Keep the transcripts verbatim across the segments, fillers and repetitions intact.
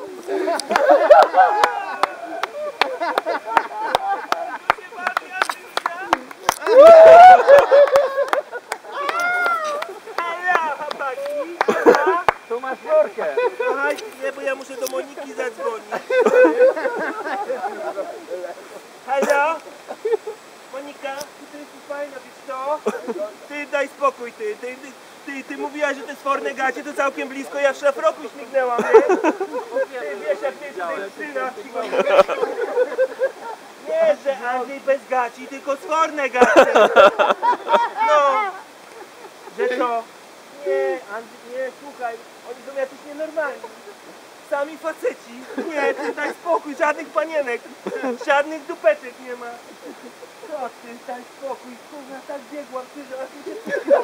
Tu masz workę. Słuchaj, nie, bo ja muszę do Moniki zadzwonić. Halo? Monika, ty jesteś fajna, wiesz co? Ty daj spokój, ty. Ty, ty, ty, ty mówiłaś, że te sforne gacie to całkiem blisko, ja w szlafroku śmignęłam, nie? Ty wiesz, jak ty tutaj syna nie, że Andrzej bez gaci, tylko sforne gacie. No. Że co? Nie, Andrzej, nie, słuchaj, oni są jacyś nienormalni. Sami faceci. Nie, ty daj spokój, żadnych panienek, żadnych dupeczek nie ma. Co ty, daj spokój, kurwa, tak biegłam, ty, że aż mi się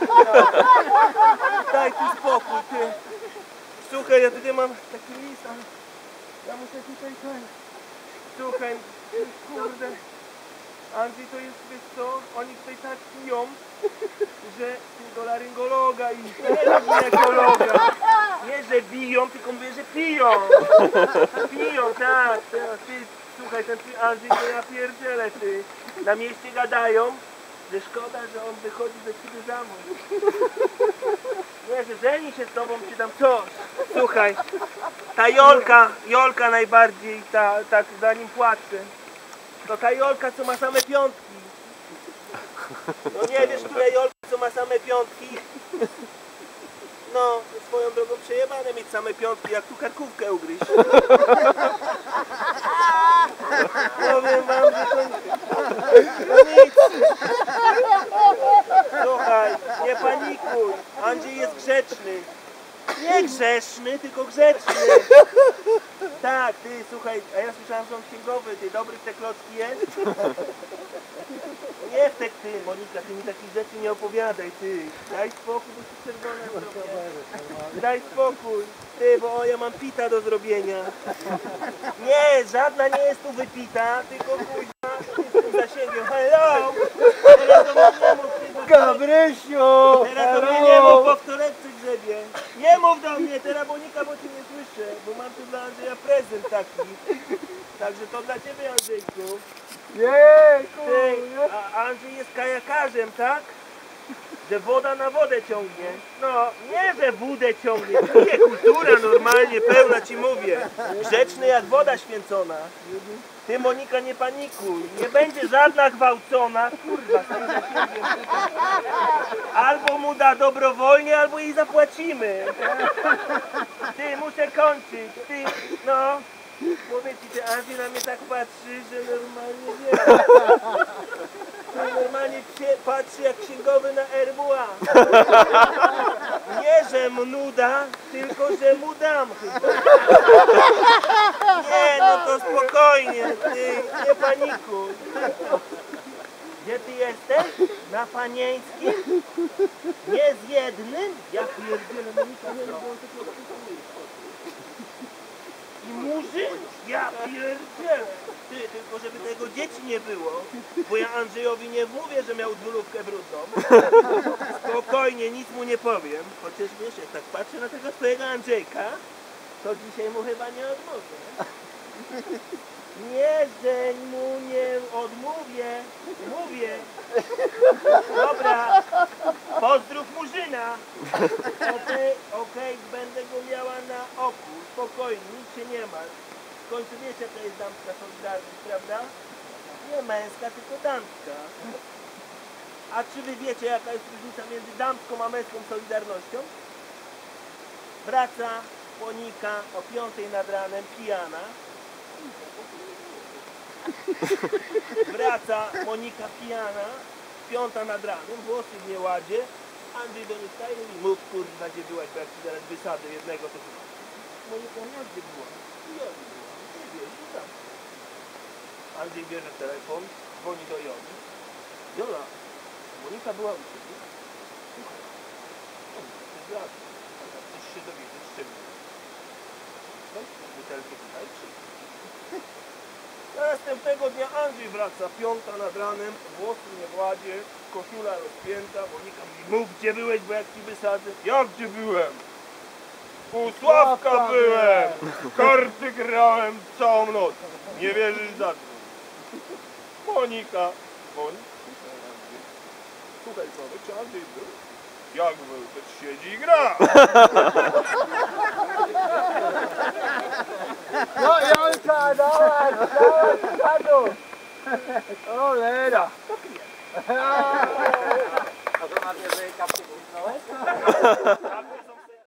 daj tu spokój, ty. Słuchaj, ja tutaj mam taki list, ale ja muszę tutaj, ten. Słuchaj, kurde. Andrzej, to jest, wiesz co, oni tutaj tak piją, że do laryngologa i nie do ginekologa. Nie, że biją, tylko mówię, że piją. Piją, tak. Ty, słuchaj, ten ty Andrzej, to ja pierdzielę, ty. Na mieście gadają, że szkoda, że on wychodzi ze ciebie za mąż. Nie, że żeni się z tobą, czy tam coś. Słuchaj, ta Jolka, Jolka najbardziej, ta, tak za nim płacze. To ta Jolka, co ma same piątki. No nie wiesz, która Jolka, co ma same piątki. No, swoją drogą przejebane mieć same piątki, jak tu karkówkę ugryźć. Powiem wam, że to, to nic. Słuchaj, nie panikuj. Andrzej jest grzeczny. Nie grzeszny, tylko grzeczny. Tak, ty, słuchaj, a ja słyszałem, że on księgowy, ty, dobry w te klocki jest? Nie w te, ty, Monika, ty mi takich rzeczy nie opowiadaj, ty. Daj spokój, bo się czerwona zrobię. Daj spokój, ty, bo ja mam pita do zrobienia. Nie, żadna nie jest tu wypita, tylko kuźma, z tym zasięgiem. Hello! Teraz do mnie nie mów, ty, Gabrysiu! teraz do mnie nie mów, bo w torebce grzebie. Nie mów do mnie, teraz Monika, bo cię nie słyszę, bo mam tu dla Andrzeja prezent taki. Także to dla ciebie, Andrzejku. Jejku! Ty, a Andrzej jest kajakarzem, tak? Że woda na wodę ciągnie. No, nie, że wódę ciągnie. Nie, kultura normalnie, pełna ci mówię. Grzeczny jak woda święcona. Ty, Monika, nie panikuj. Nie będzie żadna gwałcona. Kurwa, z tym zasięgiem. Albo mu da dobrowolnie, albo jej zapłacimy. Ty, muszę kończyć. Ty, no. Mówię ci, ty Andrzej na mnie tak patrzy, że normalnie wie. Normalnie patrzy jak księgowy na R W A. Nie, że mnuda, tylko że mu dam chyba. Nie, no to spokojnie, ty, nie panikuj. Gdzie ty jesteś? Na Panieńskim? Nie z jednym? Ja pierdzielę, no nic nie robią, tylko i murzyn? Ja pierdzielę. Ty, tylko żeby tego dzieci nie było, bo ja Andrzejowi nie mówię, że miał dwulówkę brudną. Spokojnie, nic mu nie powiem. Chociaż wiesz, jak tak patrzę na tego swojego Andrzejka, to dzisiaj mu chyba nie odmówię. Nie, że mu nie odmówię. Mówię. Dobra. Pozdrów Murzyna. Okej, okej, będę go miała na oku. Spokojnie, nic się nie ma. W końcu wiesz, jaka jest damska solidarność, prawda? Nie męska, tylko damska. A czy wy wiecie, jaka jest różnica między damską a męską solidarnością? Wraca Monika o piątej nad ranem, pijana. Wraca Monika pijana, piąta nad ranem, włosy w nieładzie. Andrzej do niej staje i mówi, mów kurwa, gdzie byłaś, bo jak ci zaraz wysadzę jednego, to chyba. Monika, ja gdzie była? Ja gdzie była? Nie wiesz, no tam. Andrzej bierze telefon, dzwoni do Joli. Jola, Monika była u ciebie. Słuchaj, to jest lat. Chcesz się dowiedzieć, z czym? Weź tę butelkę tutaj, przyjdź. Następnego dnia Andrzej wraca, piąta nad ranem, włosy nie w ładzie, koszula rozpięta, Monika mówi, mów gdzie byłeś, bo jak ci wysadzę. Jak gdzie byłem? U Sławka byłem. Karty grałem całą noc. Nie wierzysz za co? Monika. Monika. Słuchaj, Sławek, czy Andrzej był? Jak był, to siedzi i gra. No Jolka, dawaj, dawaj, stadu. Cholera. A to na wieży kapcie kliknąłeś?